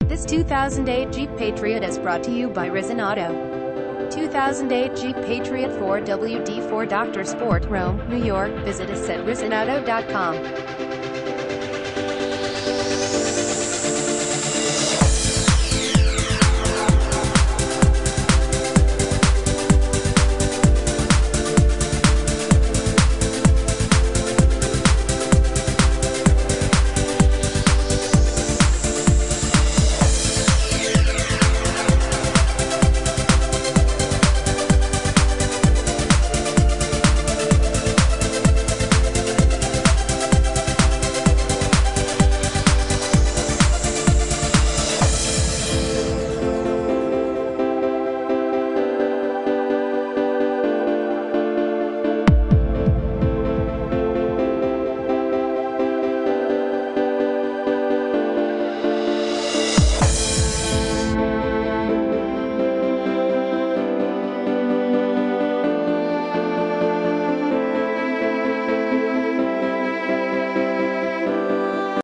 This 2008 Jeep Patriot is brought to you by Risen Auto. 2008 Jeep Patriot 4WD4 Dr. Sport, Rome, New York. Visit us at RisenAuto.com.